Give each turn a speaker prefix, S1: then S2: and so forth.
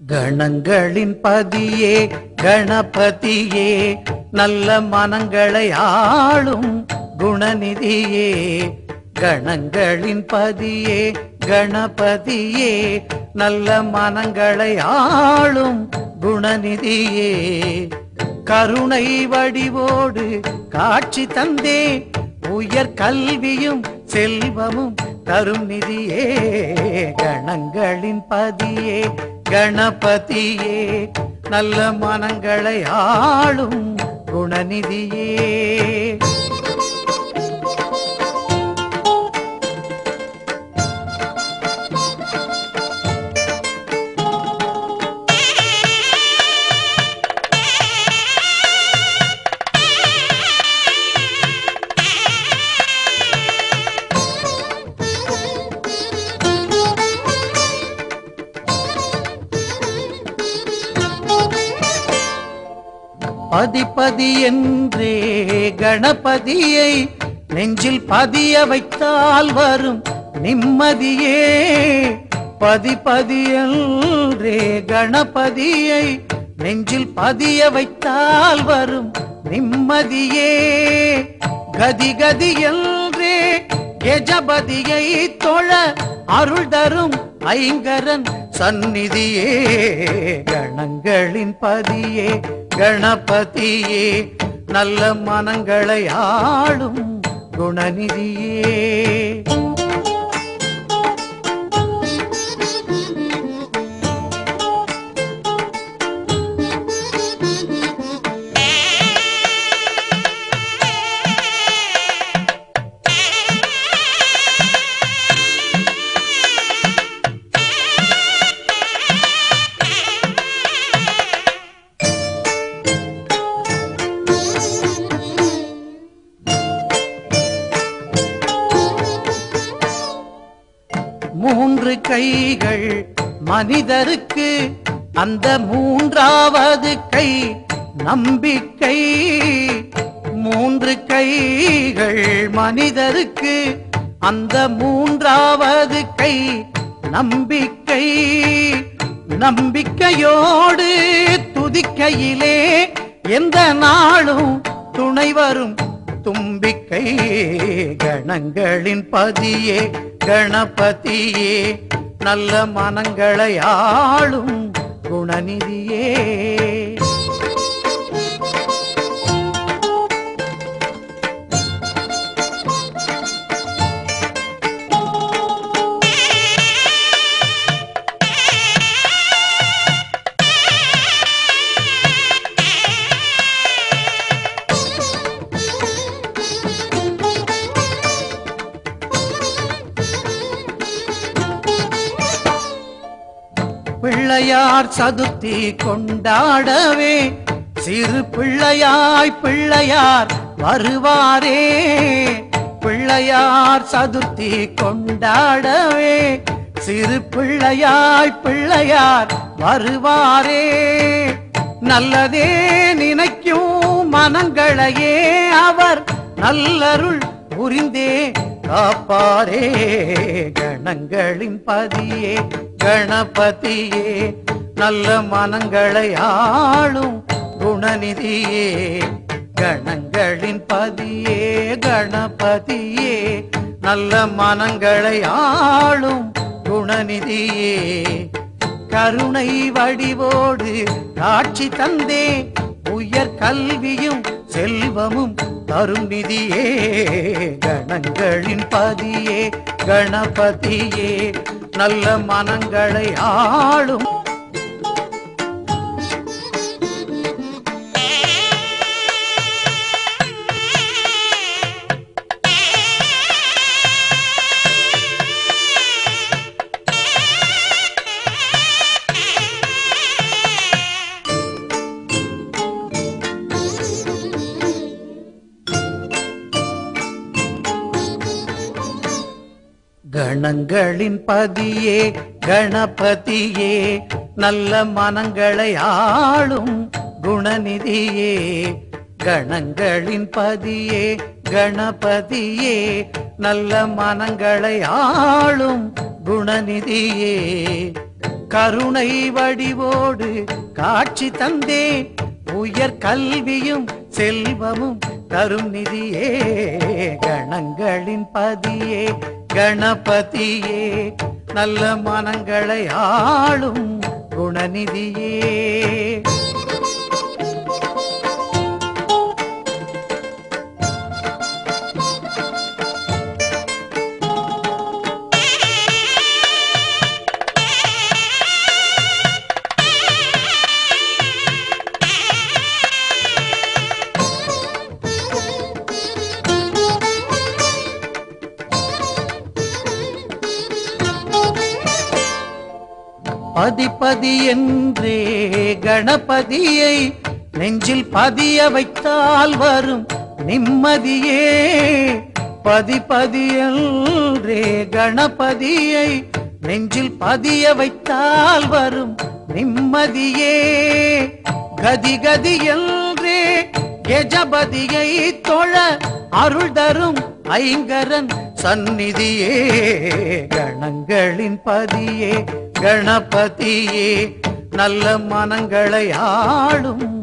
S1: கணங்களின் பதியே கணபதியே நல்ல மனங்களை ஆளும் குணநிதியே. கணங்களின் பதியே கணபதியே நல்ல மனங்களை ஆளும் குணநிதியே. கருணை வடிவோடு காட்சி தந்தே உயர் கல்வியும் செல்வமும் தரும் நிதியே. கணங்களின் பதியே கணபதியே நல்ல மனங்களை ஆளும் குணநிதியே. பதிபதி என்றே கணபதியை நெஞ்சில் பதிய வைத்தால் வரும் நிம்மதியே. பதிபதி என்றே கணபதியை நெஞ்சில் பதிய வைத்தால் வரும் நிம்மதியே. கதி கதி என்றே கஜபதியை தொழ அருள் தரும் ஐங்கரன் சந்நிதியே. கணங்களின் பதியே கணபதியே நல்ல மனங்களை ஆளும் குணநிதியே. மூன்று கைகள் மனிதருக்கு அந்த மூன்றாவது கை நம்பிக்கை. மூன்று கைகள் மனிதருக்கு அந்த மூன்றாவது கை நம்பிக்கை. நம்பிக்கையோடு துதிக்கையிலே எந்த நாளும் துணை வரும் தும்பிக்கை. கணங்களின் பதியே கணபதியே நல்ல மனங்களை ஆளும் குணநிதியே. பிள்ளையார் சதுர்த்தி கொண்டாடவே சிறு பிள்ளையாய் பிள்ளையார் வருவாரே. பிள்ளையார் சதுர்த்தி கொண்டாடவே சிறு பிள்ளையாய் பிள்ளையார் வருவாரே. நல்லதே நினைக்கும் மனங்களையே அவர் நல்லருள் புரிந்தே காப்பாரே. கணங்களின் பதியே கணபதியே நல்ல மனங்களை ஆளும் குணநிதியே. கணங்களின் பதியே கணபதியே நல்ல மனங்களை ஆளும் குணநிதியே. கருணை வடிவோடு காட்சி தந்தே உயர் கல்வியும் செல்வமும் தரும் நிதியே. கணங்களின் பதியே கணபதியே நல்ல மனங்களை ஆளும். கணங்களின் பதியே கணபதியே நல்ல மனங்களை ஆளும் குணநிதியே. கணங்களின் பதியே கணபதியே நல்ல மனங்களை ஆளும் குணநிதியே. கருணை வடிவோடு காட்சி தந்தேன் உயர் கல்வியும் செல்வமும் தரும் நிதியே கணங்களின் பதியே கணபதியே நல்ல மனங்களை ஆளும் குணநிதியே பதிபதி என்றே கணபதியை நெஞ்சில் பதிய வைத்தால் வரும் நிம்மதியே பதிபதி என்றே கணபதியை நெஞ்சில் பதிய வைத்தால் வரும் நிம்மதியே கதி கதி என்றே கஜபதியை தொழ அருள் தரும் ஐங்கரன் சந்நிதியே கணங்களின் பதியே கணபதியே நல்ல மனங்களை ஆளும்